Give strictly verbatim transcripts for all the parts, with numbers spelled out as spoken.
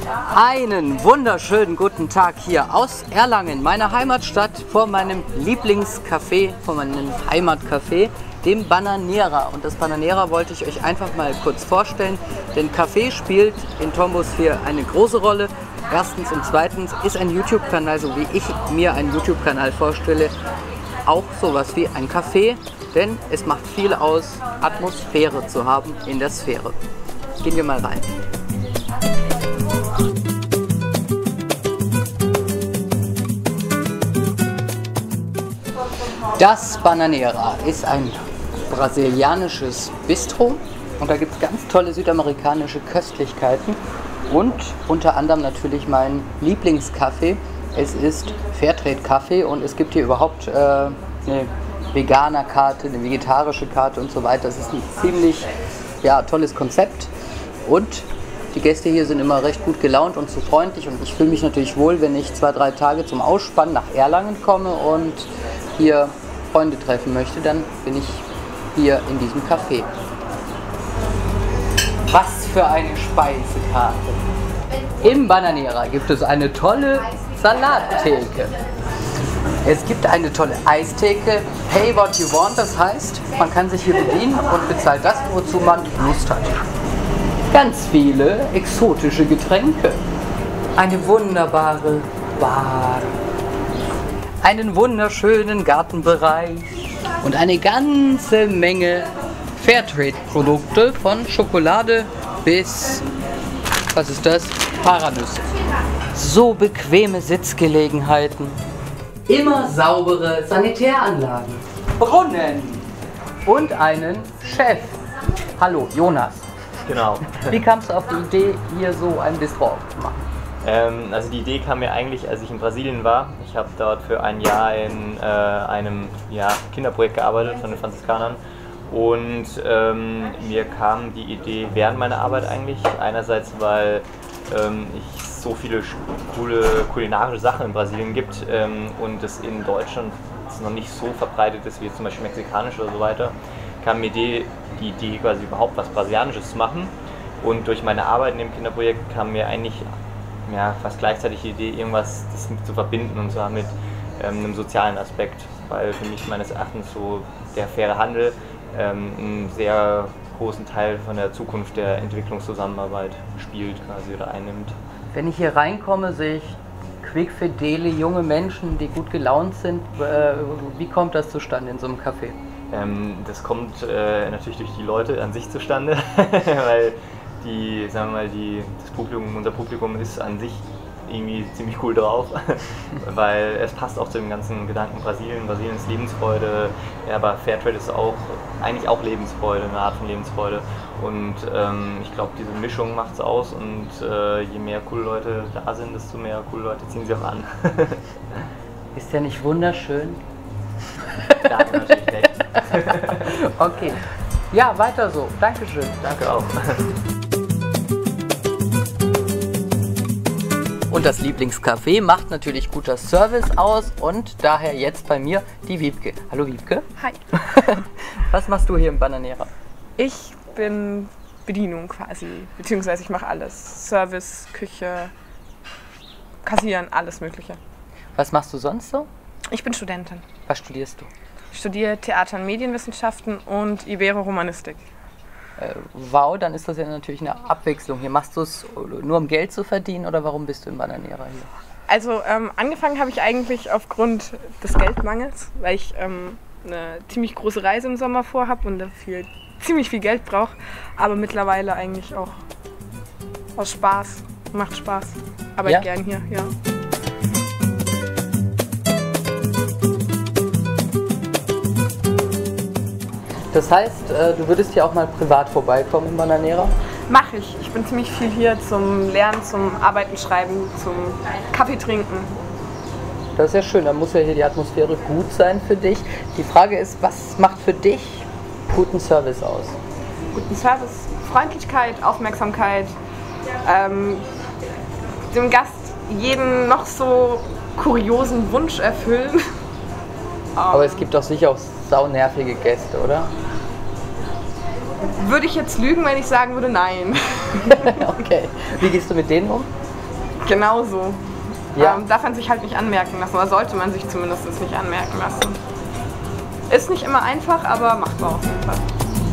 Einen wunderschönen guten Tag hier aus Erlangen, meiner Heimatstadt, vor meinem Lieblingscafé, vor meinem Heimatcafé, dem Bananera. Und das Bananera wollte ich euch einfach mal kurz vorstellen, denn Kaffee spielt in Tombos hier eine große Rolle. Erstens und zweitens ist ein YouTube-Kanal, so wie ich mir einen YouTube-Kanal vorstelle, auch sowas wie ein Café, denn es macht viel aus, Atmosphäre zu haben in der Sphäre. Gehen wir mal rein. Das Bananera ist ein brasilianisches Bistro und da gibt es ganz tolle südamerikanische Köstlichkeiten und unter anderem natürlich mein Lieblingskaffee. Es ist Fairtrade-Kaffee und es gibt hier überhaupt äh, eine Veganer-Karte, eine vegetarische Karte und so weiter. Das ist ein ziemlich ja, tolles Konzept und die Gäste hier sind immer recht gut gelaunt und so freundlich und ich fühle mich natürlich wohl, wenn ich zwei, drei Tage zum Ausspannen nach Erlangen komme und hier Freunde treffen möchte, dann bin ich hier in diesem Café. Was für eine Speisekarte! Im Bananera gibt es eine tolle Salattheke. Es gibt eine tolle Eistheke, Pay What You Want, das heißt, man kann sich hier bedienen und bezahlt das, wozu man Lust hat. Ganz viele exotische Getränke. Eine wunderbare Bar. Einen wunderschönen Gartenbereich. Und eine ganze Menge Fairtrade-Produkte von Schokolade bis, was ist das? Paranüsse. So bequeme Sitzgelegenheiten. Immer saubere Sanitäranlagen. Brunnen. Und einen Chef. Hallo, Jonas. Genau. Wie kamst du auf die Idee, hier so ein Bistro aufzumachen? Ähm, also die Idee kam mir eigentlich, als ich in Brasilien war. Ich habe dort für ein Jahr in äh, einem ja, Kinderprojekt gearbeitet von den Franziskanern. Und ähm, mir kam die Idee während meiner Arbeit eigentlich. Einerseits, weil ähm, ich so viele coole kulinarische Sachen in Brasilien gibt ähm, und es in Deutschland noch nicht so verbreitet ist wie zum Beispiel mexikanisch oder so weiter, kam mir die, die Idee quasi überhaupt was Brasilianisches zu machen. Und durch meine Arbeit in dem Kinderprojekt kam mir eigentlich ja, fast gleichzeitig die Idee, irgendwas das zu verbinden und zwar mit ähm, einem sozialen Aspekt, weil für mich meines Erachtens so der faire Handel ähm, einen sehr großen Teil von der Zukunft der Entwicklungszusammenarbeit spielt quasi oder einnimmt. Wenn ich hier reinkomme, sehe ich quickfidele junge Menschen, die gut gelaunt sind. Äh, wie kommt das zustande in so einem Café? Ähm, das kommt äh, natürlich durch die Leute an sich zustande, weil die, sagen wir mal, die, das Publikum, unser Publikum ist an sich irgendwie ziemlich cool drauf, weil es passt auch zu dem ganzen Gedanken Brasilien. Brasilien ist Lebensfreude, ja, aber Fairtrade ist auch eigentlich auch Lebensfreude, eine Art von Lebensfreude. Und ähm, ich glaube, diese Mischung macht es aus und äh, je mehr coole Leute da sind, desto mehr coole Leute ziehen sie auch an. Ist der nicht wunderschön? Da hat man natürlich recht. Okay. Ja, weiter so. Dankeschön. Danke auch. Und das Lieblingscafé macht natürlich guter Service aus und daher jetzt bei mir die Wiebke. Hallo Wiebke. Hi. Was machst du hier im Bananera? Ich bin Bedienung quasi, beziehungsweise ich mache alles. Service, Küche, Kassieren, alles Mögliche. Was machst du sonst so? Ich bin Studentin. Was studierst du? Ich studiere Theater- und Medienwissenschaften und Ibero-Romanistik. Äh, wow, dann ist das ja natürlich eine Abwechslung. Hier machst du es nur um Geld zu verdienen oder warum bist du im Bananera hier? Also ähm, angefangen habe ich eigentlich aufgrund des Geldmangels, weil ich ähm, eine ziemlich große Reise im Sommer vorhabe und dafür ziemlich viel Geld brauche. Aber mittlerweile eigentlich auch aus Spaß. Macht Spaß. Arbeite Ja? gern hier, ja. Das heißt, äh, du würdest hier auch mal privat vorbeikommen im Bananera? Mache ich. Ich bin ziemlich viel hier zum Lernen, zum Arbeiten, Schreiben, zum Kaffee trinken. Das ist ja schön, dann muss ja hier die Atmosphäre gut sein für dich. Die Frage ist, was macht für dich guten Service aus? Guten Service, Freundlichkeit, Aufmerksamkeit, ähm, dem Gast jeden noch so kuriosen Wunsch erfüllen. Aber es gibt doch sicher auch saunervige Gäste, oder? Würde ich jetzt lügen, wenn ich sagen würde, nein. Okay. Wie gehst du mit denen um? genauso. Ja. Ähm, darf man sich halt nicht anmerken lassen, oder sollte man sich zumindest nicht anmerken lassen. Ist nicht immer einfach, aber machbar auf jeden Fall.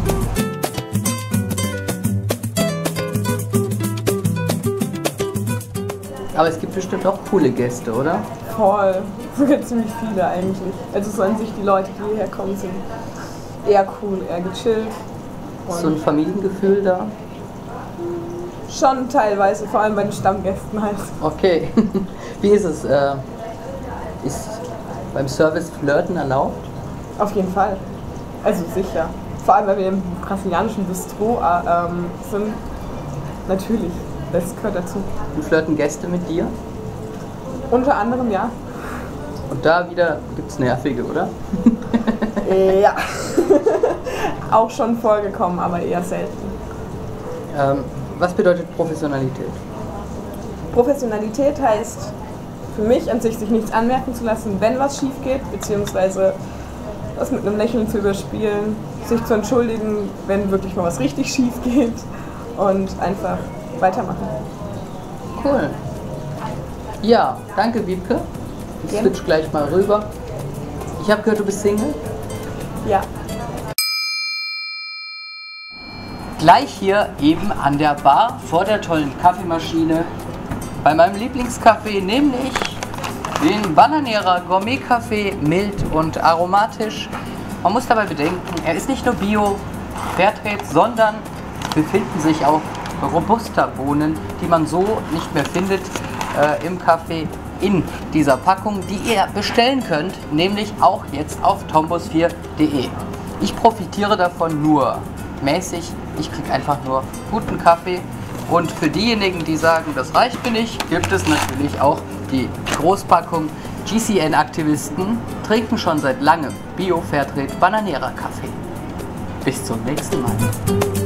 Aber es gibt bestimmt auch coole Gäste, oder? Voll. Sogar ziemlich viele eigentlich. Also so an sich die Leute, die hierher kommen, sind eher cool, eher gechillt. Ist so ein Familiengefühl da? Schon teilweise, vor allem bei den Stammgästen halt. Okay. Wie ist es? Äh, ist beim Service Flirten erlaubt? Auf jeden Fall. Also sicher. Vor allem, weil wir im brasilianischen Bistro äh, ähm, sind. Natürlich. Das gehört dazu. Und flirten Gäste mit dir? Unter anderem ja. Und da wieder gibt's Nervige, oder? Ja. Auch schon vorgekommen, aber eher selten. Ähm, was bedeutet Professionalität? Professionalität heißt für mich an sich, sich nichts anmerken zu lassen, wenn was schief geht, beziehungsweise das mit einem Lächeln zu überspielen, sich zu entschuldigen, wenn wirklich mal was richtig schief geht und einfach weitermachen. Cool. Ja, danke Wiebke. Ich Gerne. switch gleich mal rüber. Ich habe gehört, du bist Single. Ja. Gleich hier eben an der Bar vor der tollen Kaffeemaschine bei meinem Lieblingskaffee, nämlich den Bananera Gourmet Kaffee, mild und aromatisch. Man muss dabei bedenken, er ist nicht nur Bio, Fairtrade, sondern befinden sich auch Robusta-Bohnen, die man so nicht mehr findet äh, im Kaffee in dieser Packung, die ihr bestellen könnt, nämlich auch jetzt auf tombos vier punkt de. Ich profitiere davon nur mäßig, ich kriege einfach nur guten Kaffee und für diejenigen, die sagen, das reicht mir nicht, gibt es natürlich auch die Großpackung. G C N-Aktivisten trinken schon seit langem Bio-Fairtrade Bananera Kaffee. Bis zum nächsten Mal.